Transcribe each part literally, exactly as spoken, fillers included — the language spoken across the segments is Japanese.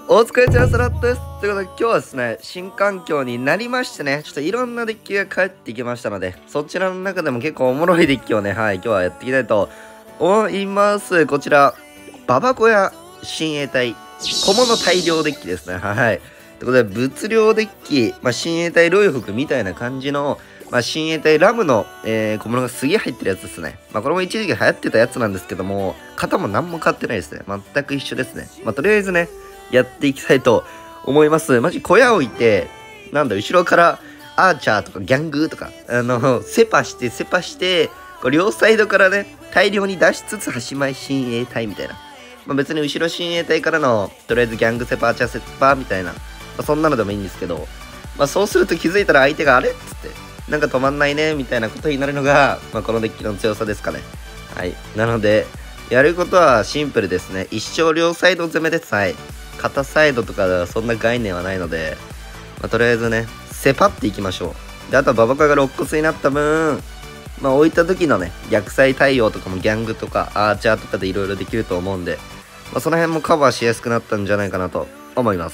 お疲れ様です。ということで今日はですね、新環境になりましてね、ちょっといろんなデッキが帰ってきましたので、そちらの中でも結構おもろいデッキをね、はい、今日はやっていきたいと思います。こちら、ババコヤ親衛隊、小物大量デッキですね。はい。ということで、物量デッキ、まあ、親衛隊ロイフクみたいな感じの、まあ、親衛隊ラムの、えー、小物がすげえ入ってるやつですね。まあ、これも一時期流行ってたやつなんですけども、型も何も変わってないですね。全く一緒ですね。まあ、とりあえずね、やっていきたいと思います。マジ小屋置いて、なんだ、後ろからアーチャーとかギャングとか、あの、セパして、セパして、こう両サイドからね、大量に出しつつ、端前親衛隊みたいな。まあ、別に後ろ親衛隊からの、とりあえずギャングセパ、アーチャーセパみたいな、まあ、そんなのでもいいんですけど、まあ、そうすると気づいたら相手があれっつって、なんか止まんないね、みたいなことになるのが、まあ、このデッキの強さですかね。はい。なので、やることはシンプルですね。一生両サイド攻めです。はい。片サイドとかではそんな概念はないので、まあ、とりあえずね、セパっていきましょう。で、あとはババカが肋骨になった分、まあ置いた時のね、逆サイ対応とかもギャングとかアーチャーとかでいろいろできると思うんで、まあ、その辺もカバーしやすくなったんじゃないかなと思います。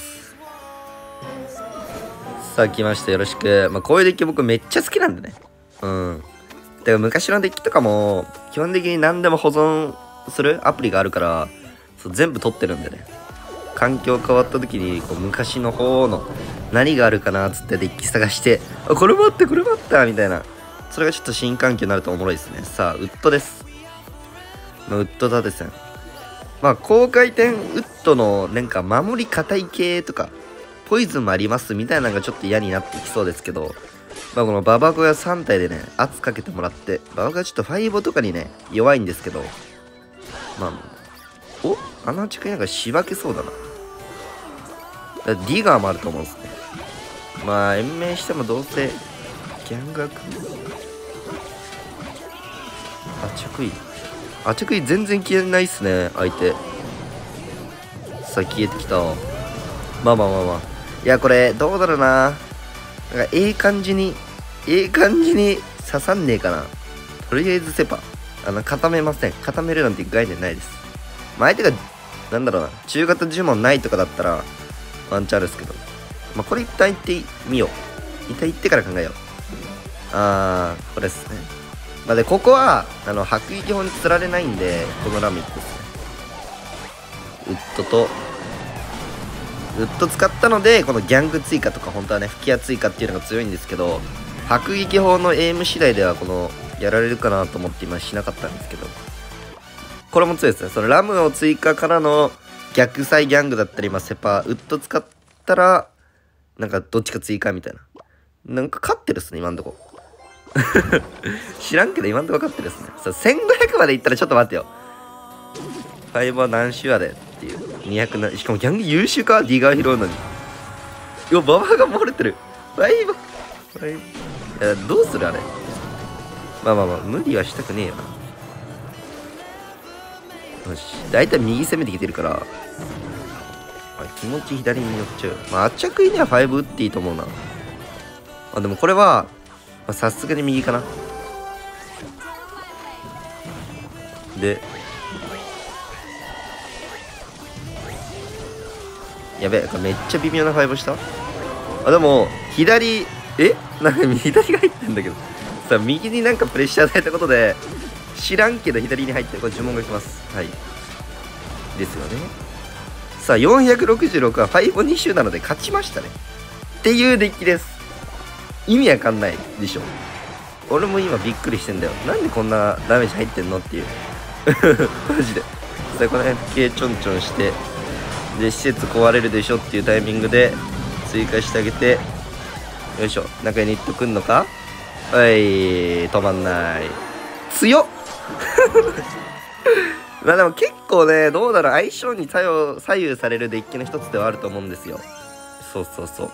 さあ来ました、よろしく。まあこういうデッキ僕めっちゃ好きなんでね。うん。てか昔のデッキとかも、基本的に何でも保存するアプリがあるから、そう全部取ってるんでね。環境変わった時にこう昔の方の何があるかなっつってデッキ探して、あ、これもあってこれもあったみたいな、それがちょっと新環境になるとおもろいですね。さあウッドです。まあ、ウッドだですね。まあ高回転ウッドのなんか守り硬い系とかポイズンもありますみたいなのがちょっと嫌になってきそうですけど、まあこのババコヤさん体でね圧かけてもらって、ババコヤちょっとファイボとかにね弱いんですけど、まあおあの地区なんかしばけそうだな。ディガーもあると思うんですね。まあ延命してもどうせギャングが来る。あ着衣あ着衣全然消えないっすね相手。さあ消えてきた。まあまあまあまあ、いやこれどうだろうな。なんかええ感じにええ感じに刺さんねえかな。とりあえずセパあの固めません。固めるなんて概念ないです。まあ相手がなんだろうな、中型呪文ないとかだったらワンチャンあるですけど、まあこれ一旦言ってみよう。一旦言ってから考えよう。あーこれですね。まあでここはあの迫撃砲に釣られないんで、このラミックですね。ウッドとウッド使ったのでこのギャング追加とか本当はね吹き矢追加っていうのが強いんですけど、迫撃砲のエイム次第ではこのやられるかなと思って今しなかったんですけど、これも強いですね。そのラムを追加からの逆サイギャングだったり、まあ、セパウッド使ったらなんかどっちか追加みたいな、なんか勝ってるっすね今んとこ知らんけど今んとこ勝ってるっすね。させんごひゃくまでいったらちょっと待ってよ。ファイブは何周やでっていうにひゃくな、しかもギャング優秀か、ディガー拾うのに。よババが漏れてる。ファイブファイブ、いやどうするあれ。まあまあまあ無理はしたくねえよな。よし、大体右攻めてきてるから、まあ、気持ち左に寄っちゃう。まあ、あっちゃくいにはファイブ打っていいと思うな。あ、でもこれは、さすがに右かな。で、やべえ、めっちゃ微妙なファイブした。あ、でも、左、えなんか左が入ってんだけど。さあ、右になんかプレッシャー与えたことで、知らんけど左に入ってる。これ呪文が来ます。はい。ですよね。さあ、よんひゃくろくじゅうろくはファイブに周なので勝ちましたね。っていうデッキです。意味わかんないでしょ。俺も今びっくりしてんだよ。なんでこんなダメージ入ってんのっていう。マジで。さあ、この辺系ちょんちょんして、で、施設壊れるでしょっていうタイミングで追加してあげて、よいしょ。中にニットくんのか。はい、止まんない。強っまあでも結構ね、どうだろう、相性に左右左右されるデッキの一つではあると思うんですよ。そうそうそう。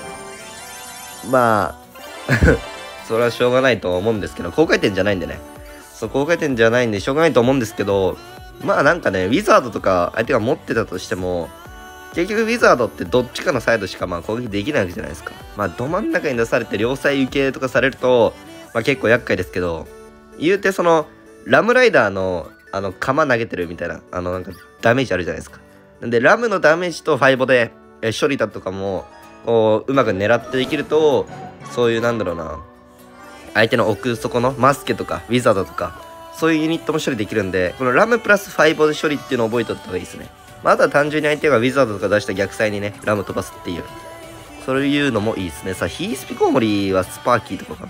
まあそれはしょうがないと思うんですけど、高回転じゃないんでね。そう、高回転じゃないんでしょうがないと思うんですけど、まあなんかね、ウィザードとか相手が持ってたとしても、結局ウィザードってどっちかのサイドしかまあ攻撃できないわけじゃないですか。まあど真ん中に出されて両サイ受けとかされると、まあ結構厄介ですけど、言うてそのラムライダーのあの鎌投げてるみたいな、あのなんかダメージあるじゃないですか。 なんでラムのダメージとファイボでえ処理だとかもこううまく狙ってできると、そういうなんだろうな、相手の奥底のマスケとかウィザードとかそういうユニットも処理できるんで、このラムプラスファイボで処理っていうのを覚えておった方がいいですね。まあ、あとは単純に相手がウィザードとか出した逆サイにねラム飛ばすっていう、そういうのもいいですね。さあヒースピコウモリはスパーキーとかかな。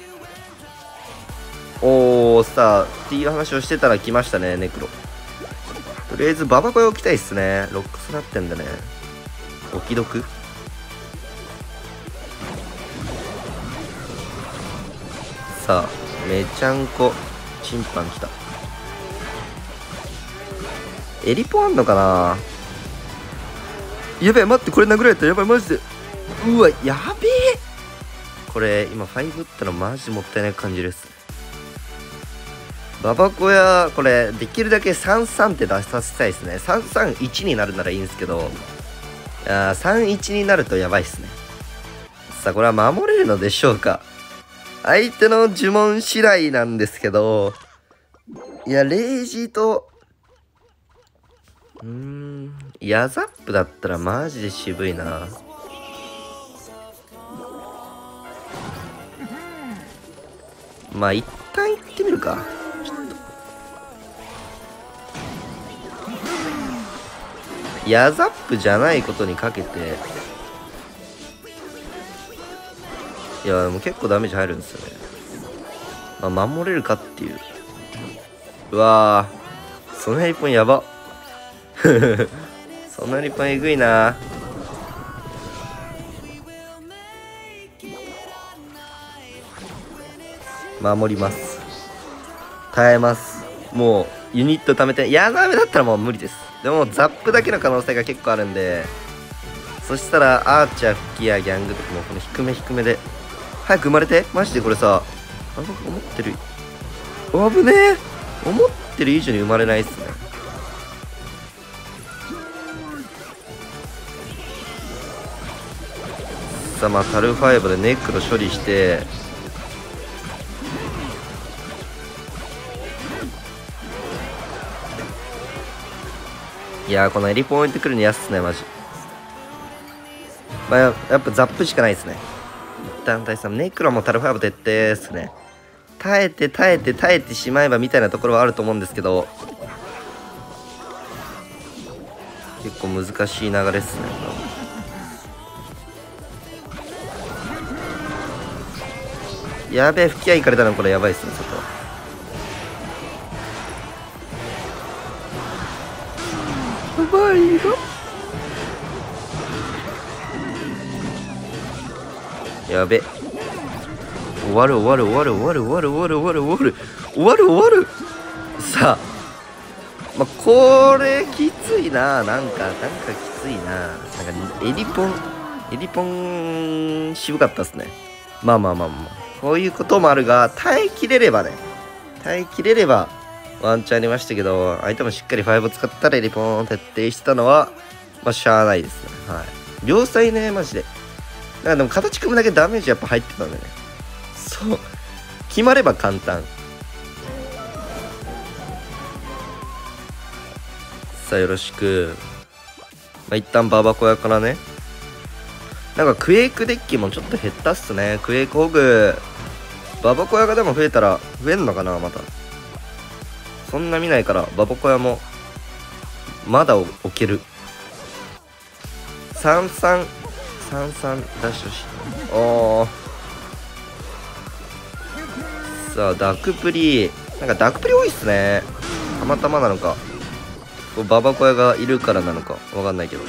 おー、さあっていう話をしてたら来ましたね、ネクロ。とりあえずババコヤ置きたいっすね。ロックスなってんだね。置き得。さあめちゃんこチンパン来た。エリポあんのかな。やべえ、待って、これ殴られた。やばい、マジで。うわ、やべえ。これ今ファイブ打ったのマジもったいない感じです。ババコヤこれできるだけさんさんって出させたいですね。さんさんいちになるならいいんですけど、あさんいちになるとやばいっすね。さあこれは守れるのでしょうか。相手の呪文次第なんですけど、いやレイジーとうーんヤザップだったらマジで渋いな。まあ一旦行ってみるか。ちょっとヤザップじゃないことにかけて、いやでも結構ダメージ入るんですよね。まあ守れるかっていう。うわー、その一本やば。そんな一本えぐいな。守ります。耐えます。もうユニット貯めて、いやダメだったらもう無理です。でもザップだけの可能性が結構あるんで、そしたらアーチャー吹きやギャングとかもこの低め低めで早く生まれて。マジでこれさ、あの思ってる、危ねえ、思ってる以上に生まれないっすね。さあまあタルファイブでネックロ処理して、いやーこのエリポン置いてくるのやっすねマジ。まあやっぱザップしかないですね。一旦対戦ネクロもタルファイブ徹底ですね。耐えて耐えて耐えてしまえばみたいなところはあると思うんですけど、結構難しい流れですね。やべえ、吹き矢いかれたのこれやばいっすね。外やばいよ。やべ、終わる終わる終わる終わる終わる終わる終わる終わる終わる終わる。さあまあこれきついな。なんかなんかきついな。なんかエリポンエリポン渋かったっすね。まあまあまあまあこういうこともあるが、耐えきれればね、耐えきれればワンチャンありましたけど、相手もしっかりファイブ使ったらエリポン徹底してたのはまあしゃあないですね。はい、両サイねマジで。だからでも形組むだけダメージやっぱ入ってたんでね。そう決まれば簡単。さあよろしく。まあ一旦ババコヤからね。なんかクエイクデッキもちょっと減ったっすね。クエイクホグババコヤがでも増えたら増えんのかな。またそんな見ないからババコヤもまだ置ける。さんさんさんさん出してほしい。おー、さあダクプリ、なんかダクプリ多いっすね。たまたまなのかババコヤがいるからなのかわかんないけど、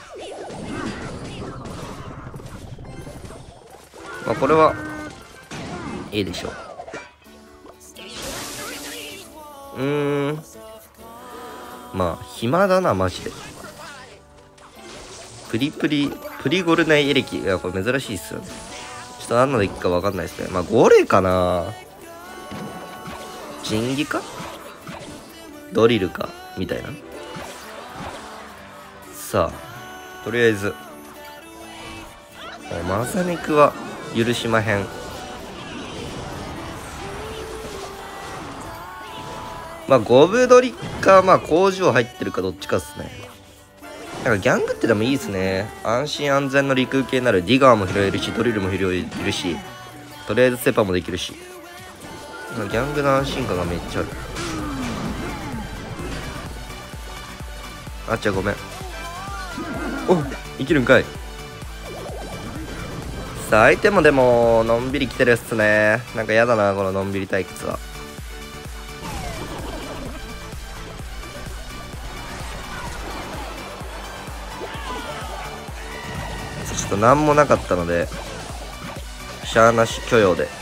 まあこれはいいでしょう。うーんまあ暇だなマジで。プリプリプリゴルナイエレキ、いやこれ珍しいっすよね。ちょっと何のでいくかわかんないですね。まあゴレかな、ジンギかドリルかみたいな。さあとりあえずマザネクは許しまへん。まあゴブドリかまあ工場入ってるかどっちかっすね。 なんかギャングってでもいいですね。安心安全の陸系になる。ディガーも拾えるし、ドリルも拾えるし、とりあえずセパもできるし、ギャングの安心感がめっちゃある。あっちゃごめん。お、生きるんかい。さあ相手もでものんびり来てるっすね。なんかやだなこののんびり対決は。ちょっと何もなかったのでしゃーなし許容で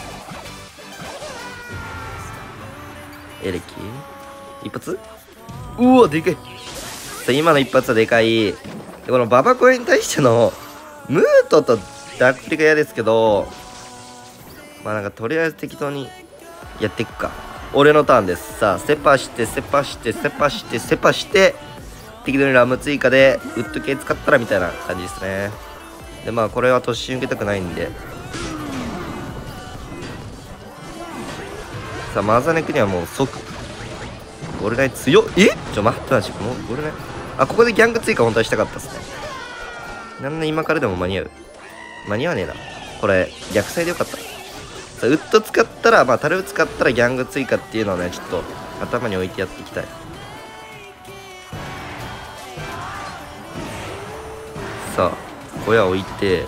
エレキ一発。うわでかい。今の一発はでかい。でこのババコエに対してのムートとダックリが嫌ですけど、まあなんかとりあえず適当にやっていくか。俺のターンです。さあセパしてセパしてセパしてセパして適当にラム追加でウッド系使ったらみたいな感じですね。でまあこれは突進受けたくないんで、さあマザネクにはもう即ゴルナイ強っ。えちょ待ってマジもうゴルナイあここでギャング追加本当はしたかったっすね。なんで今からでも間に合う。間に合わねえなこれ。逆サイでよかった。さあウッド使ったらまあタル使ったらギャング追加っていうのをねちょっと頭に置いてやっていきたい。さあ小屋置いて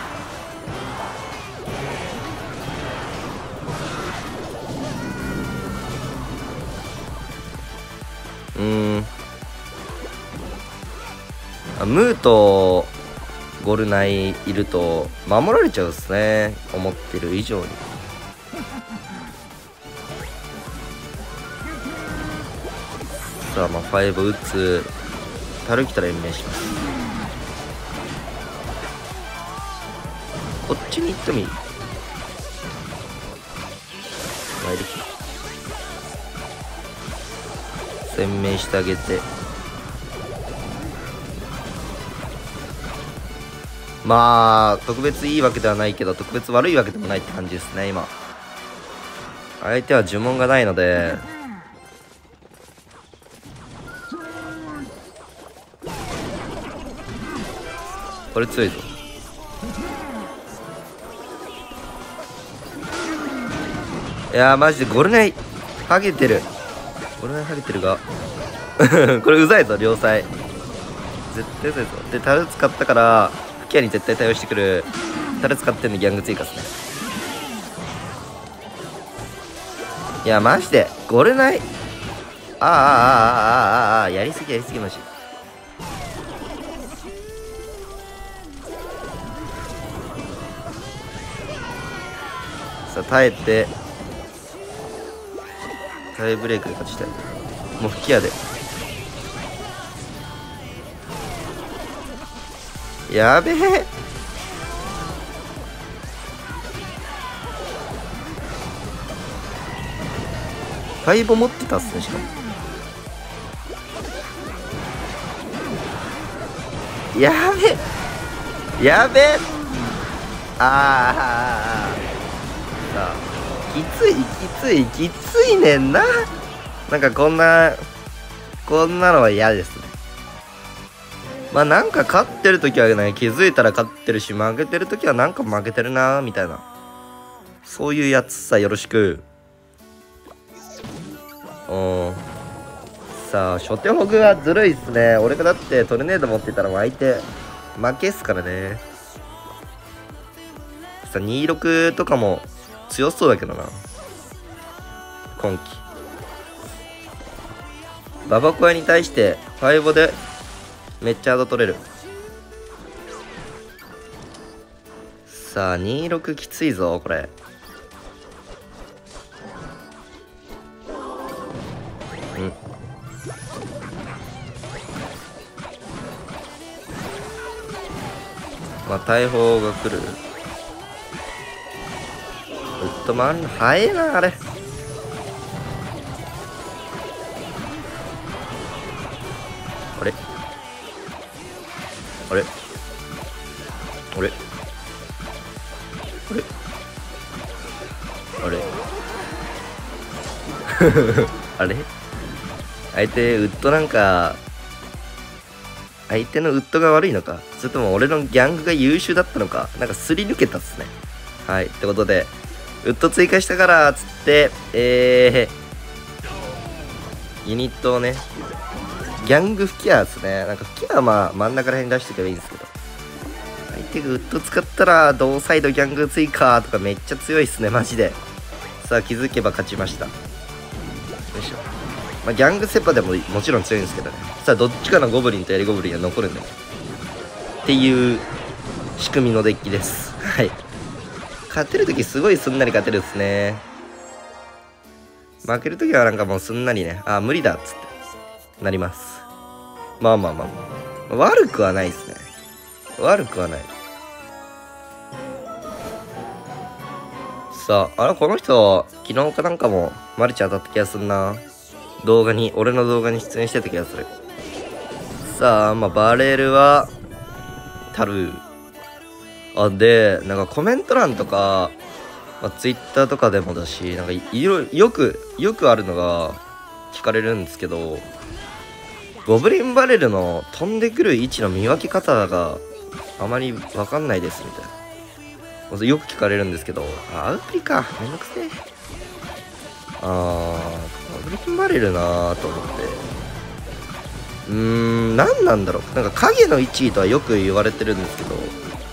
うーんあムーとゴルナイいると守られちゃうっすね思ってる以上に。さあまあファイブ打つ。タル来たら延命します。こっちに行ってもいい。参り鮮明してあげて、まあ特別いいわけではないけど特別悪いわけでもないって感じですね。今相手は呪文がないのでこれ強いぞ。いやーマジでゴルナイハゲてる。ゴルナイハゲてるがこれうざいぞ両サイ絶対うざいぞ。でタル使ったから吹き矢に絶対対応してくる。タル使ってんのギャング追加っすね。いやマジでゴルナイああああああああやりすぎやりすぎマジ。さあ耐えてタイブレイクで勝ちたい。もう吹き矢でやべえ。ファイボ持ってたっすねしかも。やべえやべえ。ああさあきついきついきついねんな。なんかこんなこんなのは嫌ですね。まあなんか勝ってる時はね気づいたら勝ってるし負けてる時はなんか負けてるなみたいなそういうやつさ。よろしく。うんさあ初手ホグはずるいっすね。俺がだってトルネード持ってたら相手負けっすからね。さあにじゅうろくとかも強そうだけどな今季。ババコヤに対してファイボでめっちゃアド取れる。さあにじゅうろくきついぞこれ。うんまあ大砲が来る。ウッド回るの早いなあれ。あれあれあれあれあれあれ相手ウッドなんか相手のウッドが悪いのか、それとも俺のギャングが優秀だったのか、なんかすり抜けたっすね。はい。ってことで、ウッド追加したから、つって、えー、ユニットをね、ギャング吹き矢ですね。なんか吹き矢はまあ真ん中ら辺に出しておけばいいんですけど。相手がウッド使ったら、同サイドギャング追加とかめっちゃ強いっすね、マジで。さあ、気づけば勝ちました。よいしょ。まあ、ギャングセパでももちろん強いんですけどね。さあ、どっちかのゴブリンとエリゴブリンが残るんだよ。っていう仕組みのデッキです。はい。勝てるときすごいすんなり勝てるっすね。負けるときはなんかもうすんなりね、あ、無理だっつってなります。まあまあまあまあ。悪くはないですね。悪くはない。さあ、あれこの人、昨日かなんかもマルチ当たった気がすんな。動画に、俺の動画に出演してた気がする。さあ、まあ、バレルは、タルー。あ、で、なんかコメント欄とか、まあ、ツイッターとかでもだし、なんかいろいろ、よく、よくあるのが聞かれるんですけど、ゴブリンバレルの飛んでくる位置の見分け方があまりわかんないですみたいな。よく聞かれるんですけど、あ、アウプリか。めんどくせえ。あー、ゴブリンバレルなーと思って。うーん、何なんだろう。なんか影の位置とはよく言われてるんですけど、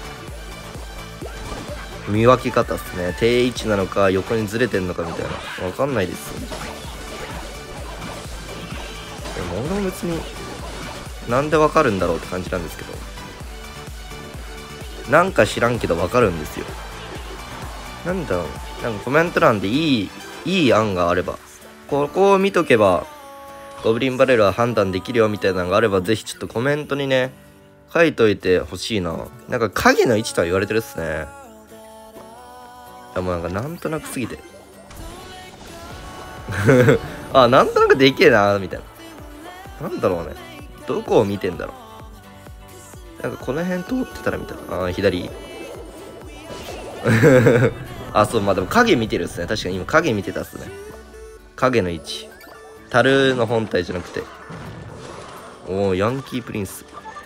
見分け方っすね。定位置なのか横にずれてんのかみたいな。わかんないです。でも俺も別になんでわかるんだろうって感じなんですけど、なんか知らんけどわかるんですよ。なんだろう。なんかコメント欄でいい、いい案があれば、ここを見とけばゴブリンバレルは判断できるよみたいなのがあれば、ぜひちょっとコメントにね書いといてほしいな。なんか影の位置とは言われてるっすね。でもなんかなんとなくすぎてあ、なんとなくでけえなみたいな。なんだろうね、どこを見てんだろう。なんかこの辺通ってたらみたいな。あー、左あ、そう、まあでも影見てるっすね。確かに今影見てたっすね。影の位置、樽の本体じゃなくて、おお、ヤンキープリンス。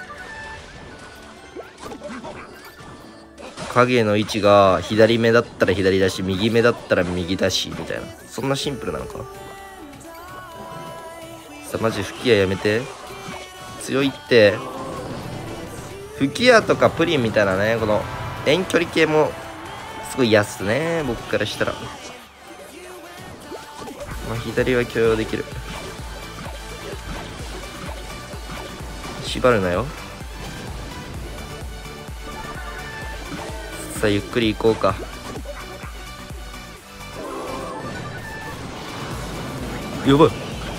影の位置が左目だったら左だし、右目だったら右だしみたいな、そんなシンプルなのか。さあ、マジ吹き矢やめて、強いって。吹き矢とかプリンみたいなね、この遠距離系もすごい嫌っすね、僕からしたら。まあ左は許容できる。縛るなよ。さあ、ゆっくり行こうか。やばい、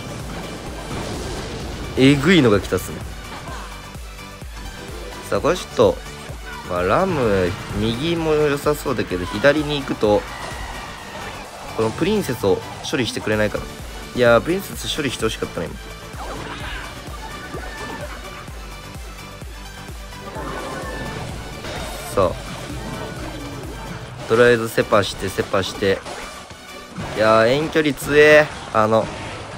えぐいのが来たっすね。さあ、これちょっと、まあ、ラム右も良さそうだけど、左に行くとこのプリンセスを処理してくれないから。いやー、プリンセス処理してほしかったね今。さあ、とりあえずセパしてセパして、いやー、遠距離強え。あの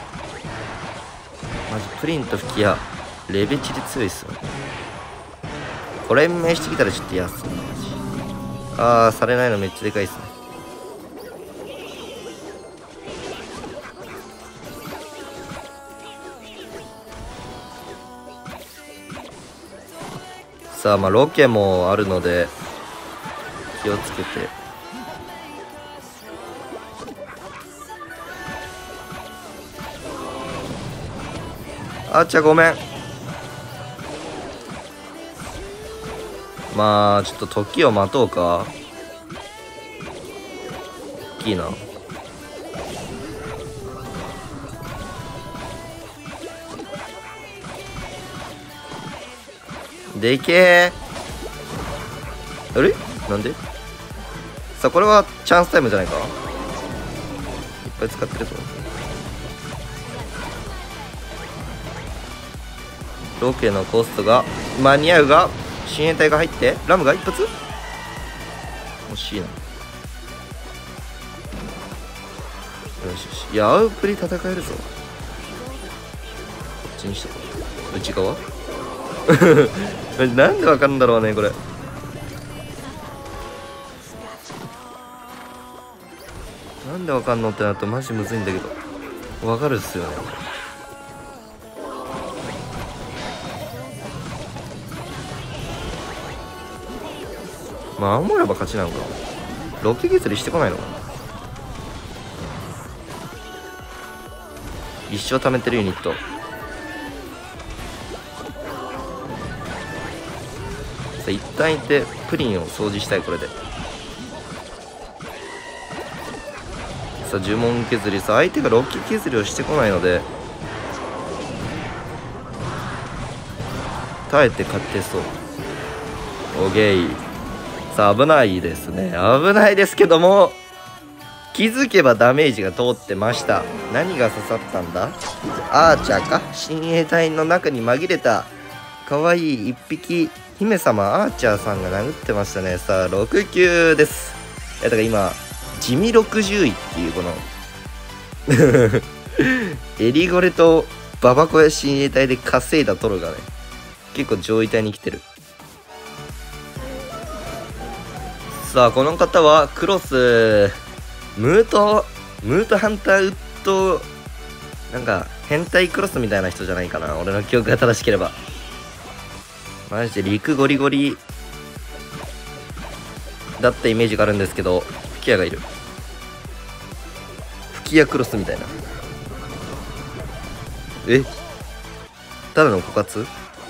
マジプリンと吹き矢レベチで強いっすよ。これ連盟してきたらちょっと嫌っすね。あー、されないのめっちゃでかいっすね。さあ、まあロケもあるので気をつけて。あっちゃごめん。まあちょっと時を待とうか。大きいな。でけえ。あれなんで。さあ、これはチャンスタイムじゃないか。いっぱい使ってるぞ。ロケのコストが間に合うが、親衛隊が入ってラムが一発惜しいな。よしよし。いや、アウプリ戦えるぞ。こっちにしとこう。内側なんでわかるんだろうねこれ。なんでわかんのってなるとマジむずいんだけど、わかるっすよね。まあ守れば勝ちなのか。ロケ削りしてこないのかな。一生貯めてるユニット。さあ一旦いてプリンを掃除したい。これでさあ呪文削り。さあ相手がロッキー削りをしてこないので耐えて勝ってそう。オーケー。さあ危ないですね。危ないですけども気づけばダメージが通ってました。何が刺さったんだ。アーチャーか。親衛隊の中に紛れた可愛い一匹姫様アーチャーさんが殴ってましたね。さあろく級です。いやだから今地味ろくじゅういっていうこのエリゴレとババコや親衛隊で稼いだトロがね結構上位隊に来てる。さあこの方はクロスムートムートハンターウッドなんか変態クロスみたいな人じゃないかな、俺の記憶が正しければ。マジで陸ゴリゴリだったイメージがあるんですけど、吹き矢がいる。吹き矢クロスみたいな。えただの枯渇。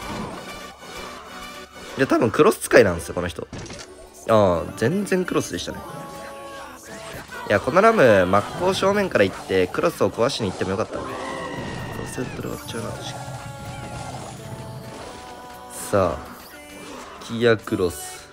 いや多分クロス使いなんですよこの人。ああ全然クロスでしたね。いやこのラム真っ向正面から行ってクロスを壊しに行ってもよかった。どうせこれ終わっちゃうな確かに。さあキヤクロス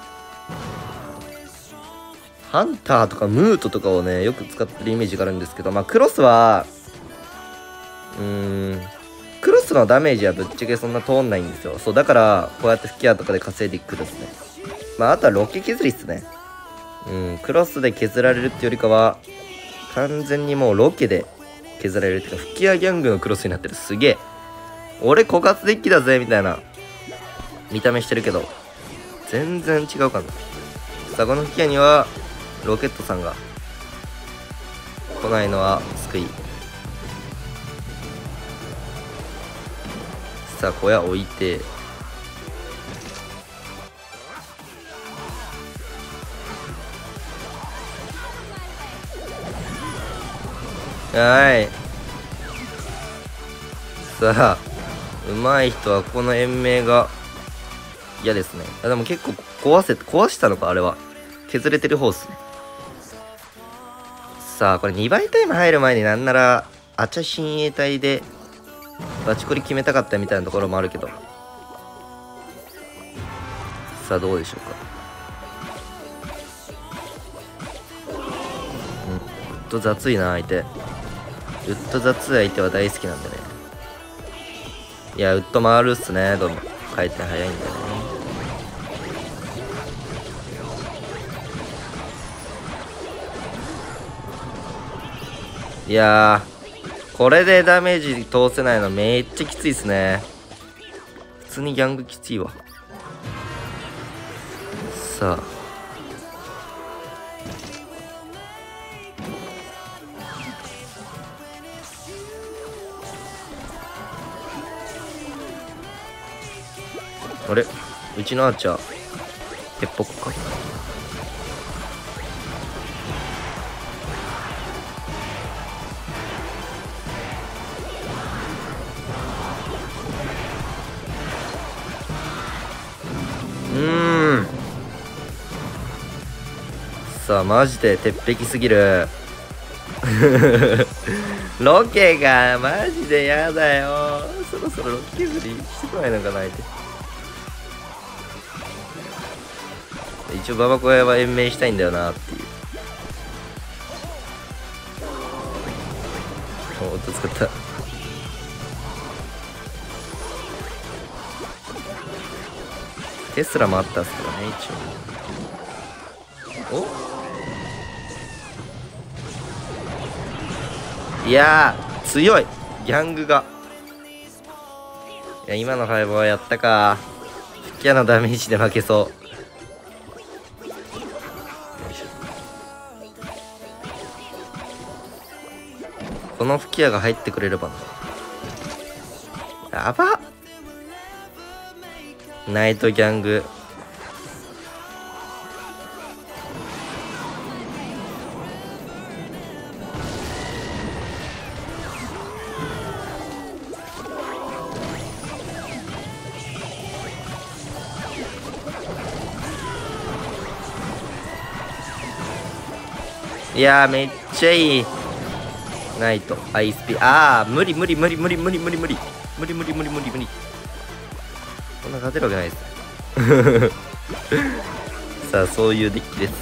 ハンターとかムートとかをねよく使ってるイメージがあるんですけど、まあクロスはうーんクロスのダメージはぶっちゃけそんな通んないんですよ。そうだからこうやって吹き矢とかで稼いでいくですね。まああとはロッキー削りっすね。うんクロスで削られるってよりかは完全にもうロケで削られるっていうか吹き矢ギャングのクロスになってる。すげえ俺枯渇デッキだぜみたいな見た目してるけど全然違うかな。さあこの吹き矢にはロケットさんが来ないのは救い。さあ小屋置いてはいさあ上手い人はこの延命が嫌ですね。あでも結構壊せ壊したのかあれは削れてる方っすね。さあこれにばいタイム入る前になんならアチャ親衛隊でバチコリ決めたかったみたいなところもあるけど、さあどうでしょうか。うんウッド雑いな相手。ウッド雑い相手は大好きなんでね。いやウッド回るっすね。どんどん回転早いんだよね。いやーこれでダメージ通せないのめっちゃきついっすね。普通にギャングきついわ。さああれうちのアーチャー鉄砲か。うーんさあマジで鉄壁すぎるロケがマジでやだよ。そろそろロケ削りしてこないのかな相手。一応ババコヤは延命したいんだよなっていう。おっと使った。テスラもあったっすからね一応。おいやー強いギャングがいや、今のファイブはやったか。吹き矢のダメージで負けそう。この吹き矢が入ってくれればな。やばっ。ナイトギャング。いやー、めっちゃいい。ナイトアイスピああ無理無理無理無理無理無理無理無理無理無理無理無理こんな勝てるわけないですさあ、そういうデッキです。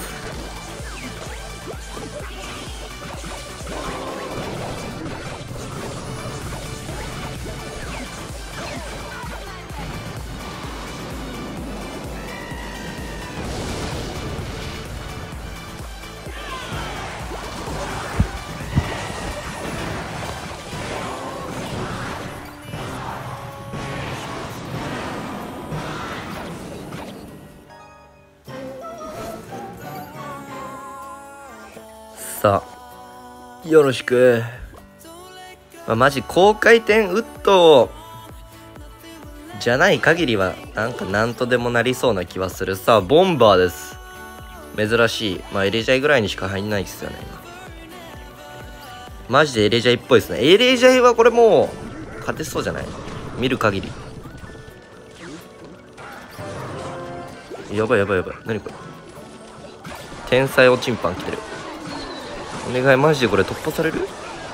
さあ、よろしく。まあ、マジ高回転ウッドじゃない限りはなんかなんとでもなりそうな気はする。さあ、ボンバーです。珍しい。まあエレジャイぐらいにしか入んないですよね。マジでエレジャイっぽいですね。エレジャイはこれもう勝てそうじゃない？見る限り。やばいやばいやばい。何これ。天才おちんぱん来てる。お願い、マジでこれ突破される？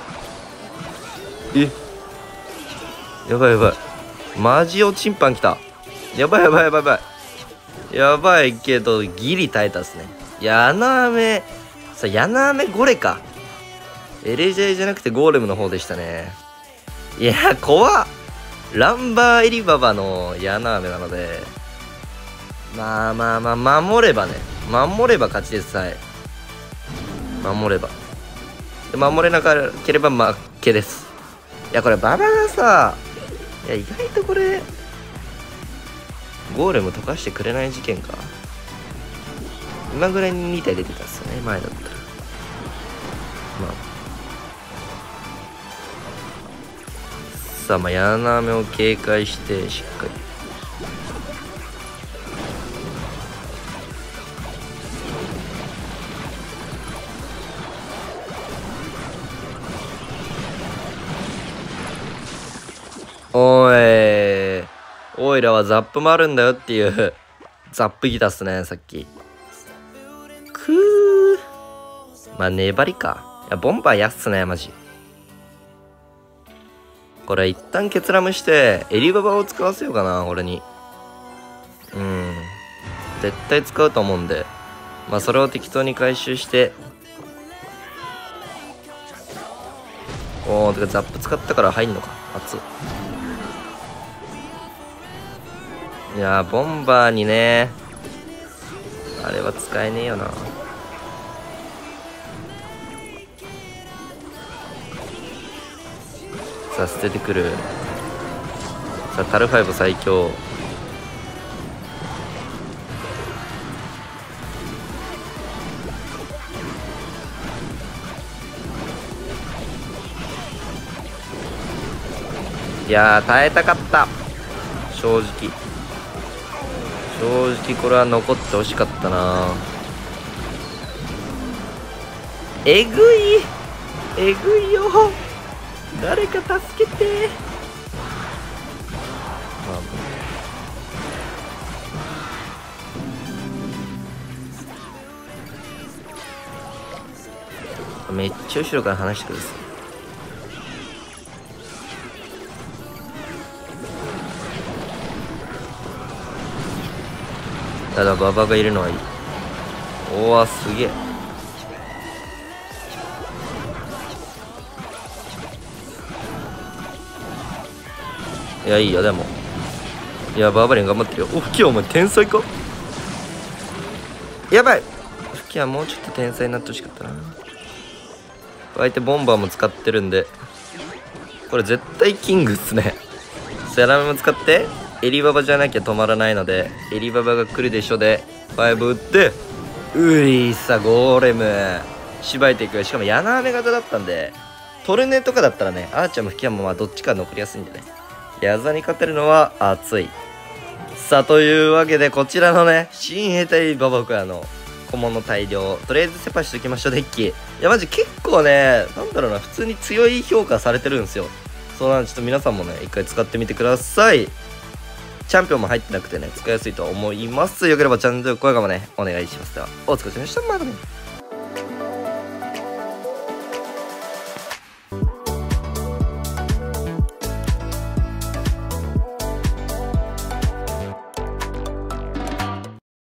え、やばいやばい。マジおちんぱん来た。やばいやばいやばいやばい。やばいけどギリ耐えたっすね。ヤナアメさ、ヤナアメゴレか。エレジェイじゃなくてゴーレムの方でしたね。いや怖っ。ランバーエリババのヤナアメなので、まあまあまあ守ればね、守れば勝ちです。はい、守れば。守れなければ負けです。いやこれ馬場がさ、いや意外とこれゴーレム溶かしてくれない事件か。今ぐらいにに体出てたっすよね、前だったら。まあさあ、まあヤナメを警戒してしっかり。おいおいらはザップもあるんだよっていうザップギターっすね、さっき。くー、まあ粘りか。いやボンバーやっすねマジ。これ一旦ケツラムしてエリババを使わせようかな、俺に。うん絶対使うと思うんで、まあそれを適当に回収して。おー、てかザップ使ったから入んのか。熱っ。いやーボンバーにね、あれは使えねえよな。さあ捨ててくる。さあタルファイブ最強。いやー耐えたかった、正直。正直これは残ってほしかったな。えぐいえぐいよ、誰か助けて。まあ、めっちゃ後ろから話してくるっす。ただ馬場がいるのはいい。おわすげえ。いやいいよでも。いやバーバリン頑張ってるよ。おフキヤお前天才か。やばい、フキヤもうちょっと天才になってほしかったな。相手ボンバーも使ってるんでこれ絶対キングっすね。 セラメも使ってエリババじゃなきゃ止まらないのでエリババが来るでしょでファイブ打ってういさゴーレムしばいていく。しかも柳雨型だったんでトルネとかだったらねアーチャーも吹き矢もまあどっちか残りやすいんでね矢座に勝てるのは熱い。さあというわけでこちらのね新兵隊ババクヤの小物大量とりあえずセパしときましょうデッキ。いやマジ結構ねなんだろうな普通に強い評価されてるんですよ。そうなんでちょっと皆さんもね一回使ってみてください。チャンピオンも入ってなくてね使いやすいと思います。よければチャンネル登録高評価もねお願いします。ではお疲れ様でした。またね。